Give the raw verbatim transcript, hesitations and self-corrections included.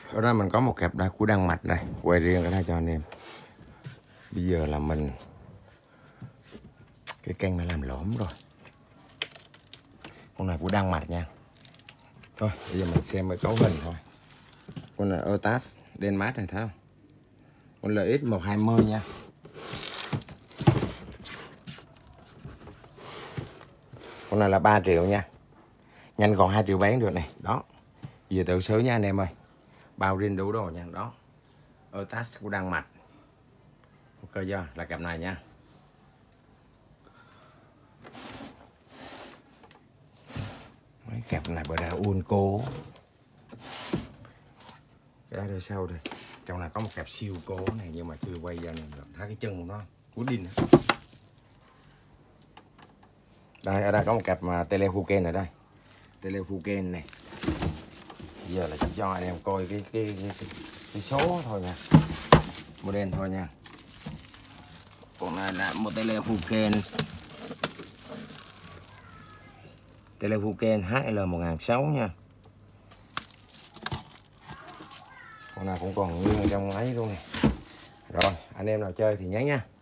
Ở đây mình có một cặp đá của Đan Mạch đây, quay riêng ở đây cho anh em. Bây giờ là mình cái căn đã làm lõm rồi. Con này của Đan Mạch nha. Thôi bây giờ mình xem cái cấu hình thôi. Con này Ertas Denmark này thấy không? Con L X một hai mươi nha. Con này là ba triệu nha. Nhanh còn hai triệu bán được này. Đó. Giờ tự sớ nha anh em ơi. Bao riêng đủ đồ nha. Đó. Ertas của Đan Mạch. Ok chưa? Là cặp này nha. Mấy cặp này bữa nào uôn cố. Cái đây đằng sau đây. Trong này có một cặp siêu cố này nhưng mà chưa quay ra này. Thấy cái chân của nó của đinh. Đây ở đây có một cặp mà Telefunken ở đây. Telefunken này. Giờ là cho anh em coi cái cái, cái, cái, cái số thôi nha. Model thôi nha. Còn này là một Telefunken. Telefunken H L một nghìn sáu trăm nha. Con nào cũng còn nguyên trong ấy luôn này. Rồi anh em nào chơi thì nhớ nha.